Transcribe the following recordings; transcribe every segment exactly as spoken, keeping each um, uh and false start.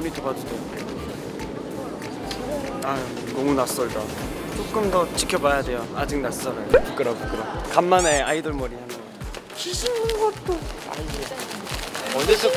밑에 봐도 돼. 아 너무 낯설다. 조금 더 지켜봐야 돼요. 아직 낯설어요. 부끄러 부끄러. 간만에 아이돌 머리 하는 거. 귀신 본 것도 언제적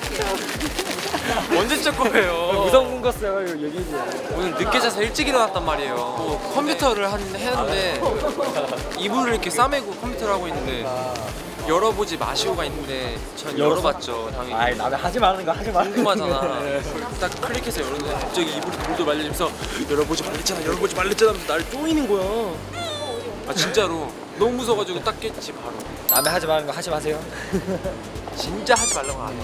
언제적 거예요? 무서운 거였어요. 얘기지. 오늘 늦게 자서 일찍 일어났단 말이에요. 또 컴퓨터를 한, 했는데 이불을 이렇게 싸매고 컴퓨터를 하고 있는데 열어보지 마시오가 있는데 전 열어봤죠. 당연히. 아이 남의 하지 말라는 거 하지 마. 궁금하잖아. 딱 클릭해서 열었는데 갑자기 이불이 돌돌 말리면서 열어보지 말랬잖아 열어보지 말랬잖아 하면서 나를 쪼이는 거야. 아 진짜로 너무 무서워가지고 딱 깼지 바로. 남의 하지 말라는 거 하지 마세요. 진짜 하지 말라고 안 해.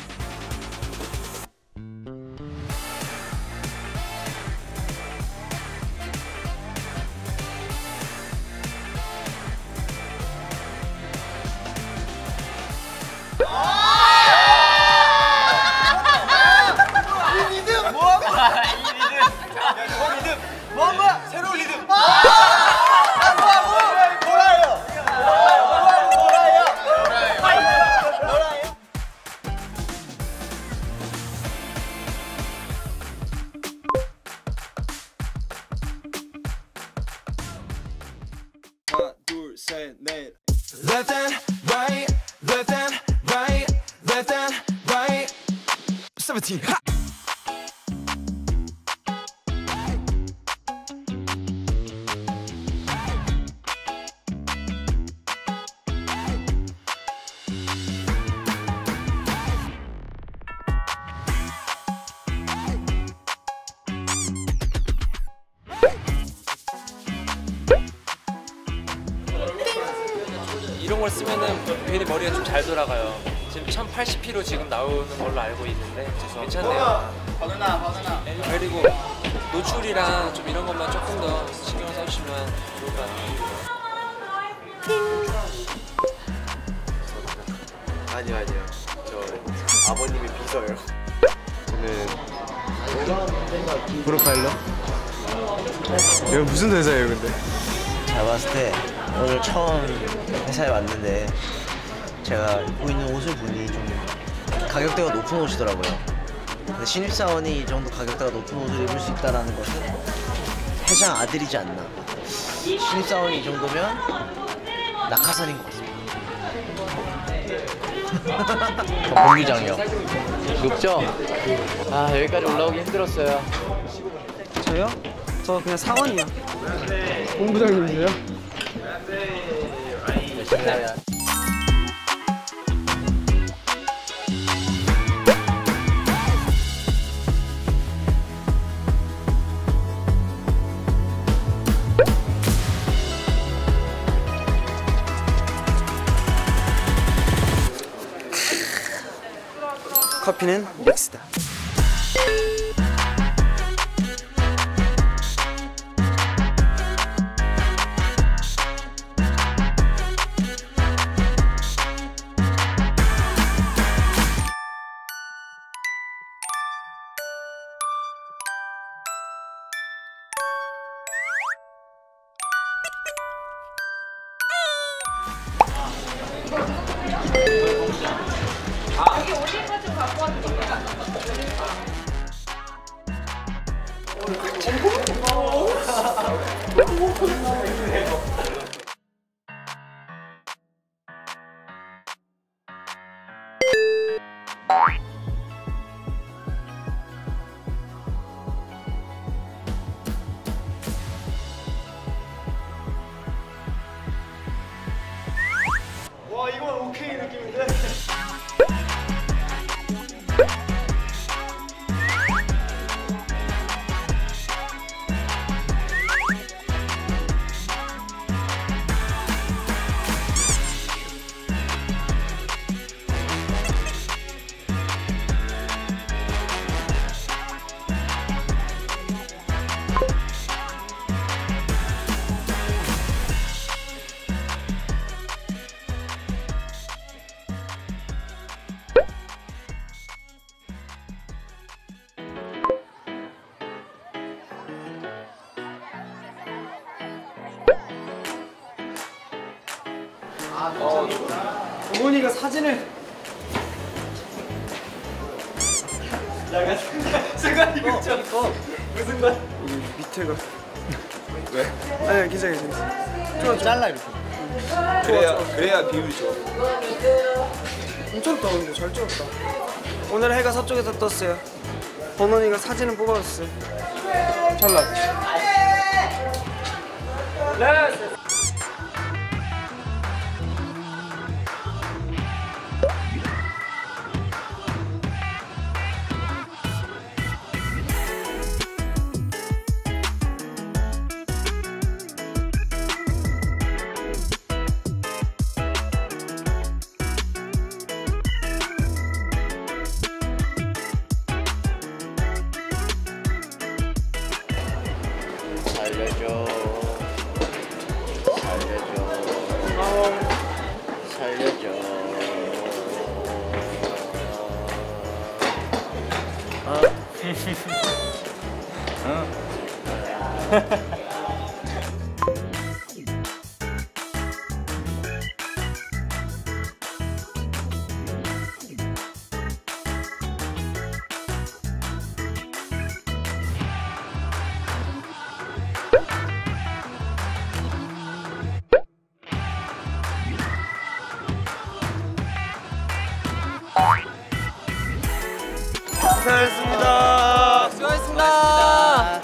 Left and right, left and right, left and right. seventeen. Ha! 이런 걸 쓰면은 괜히 머리가 좀 잘 돌아가요. 지금 천팔십 킬로그램 지금 나오는 걸로 알고 있는데 괜찮네요. 그리고 노출이랑 좀 이런 것만 조금 더 신경을 써주시면 좋을 것 같아요. 아니요 아니요 저 아버님이 비서예요. 저는 프로파일러? 이거 무슨 회사예요 근데? 제가 봤을 때 오늘 처음 회사에 왔는데 제가 입고 있는 옷을 보니 좀 가격대가 높은 옷이더라고요. 근데 신입사원이 이 정도 가격대가 높은 옷을 입을 수 있다는 것은 회장 아들이지 않나. 신입사원이 이 정도면 낙하산인 것 같습니다. 본부장이요. 높죠? 아 여기까지 올라오기 힘들었어요. 저요? 저 그냥 사원이요. 본부장님이세요? 커피는 믹스다. 여기 올리브 좀 갖고 왔는데. 와 이건 오케이 느낌인데? 어, 어머니가 사진을 순간 이거 좀 무슨 말? 이 밑에가 왜? 아니 괜찮아 괜찮아. 좋아 잘라 이렇게. 그래야 그래야 비율이 좋아. 엄청 더운데 잘 찍었다. 오늘 해가 서쪽에서 떴어요. 번원이가 사진을 뽑아줬어요. 잘 나왔지. 네. 살려줘 살려줘 살려줘 수고하셨습니다. 수고하셨습니다.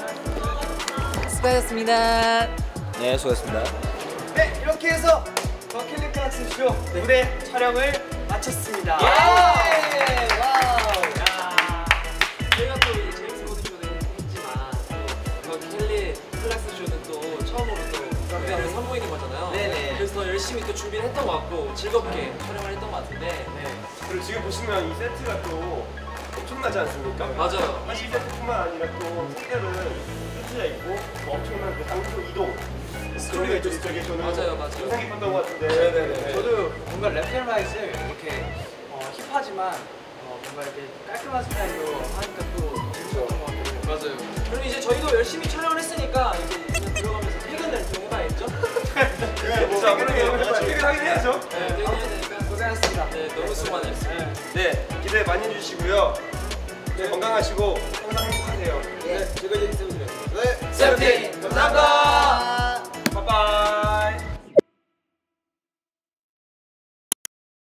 수고하셨습니다. 네, 수고했습니다. 네 이렇게 해서 버킷리 클락스 쇼 무대 촬영을 마쳤습니다. 예! 와우! 야. 저희가 또 이 제임스 모드 쇼는 했지만 또 켈리 클락스 쇼는 또 처음으로 또 무대를 선보이는 거잖아요. 네네. 그래서 더 열심히 또 준비를 했던 것 같고 즐겁게 촬영을 했던 것 같은데. 네. 그리고 지금 보시면 이 세트가 또 엄청나지 않습니까? 맞아요. 이 세트뿐만 아니라 또 색깔은 흩어져 있고 또 엄청난 그 장소 이동 스토리가 있죠. 저게 저는 맞아요, 맞아요. 인상 깊었던 것 같은데. 네네네. 저도 뭔가 랩앤라이트를 이렇게 어, 힙하지만 어, 뭔가 이렇게 깔끔한 스타일로 하니까 또 재밌었던 것 같아요. 맞아요. 그럼 이제 저희도 열심히 촬영을 했으니까 이제 그냥 들어가면서 퇴근을 좀 해봐야겠죠? 네, 뭐 퇴근하긴 해야죠. 네, 퇴근해야 되니까 고생하셨습니다. 네, 너무 수고 많으셨습니다. 네, 기대 많이 해주시고요. 네, 건강하시고 항상 행복하세요. 네, 지금까지 세븐틴이었습니다. 네, 세븐틴 감사합니다.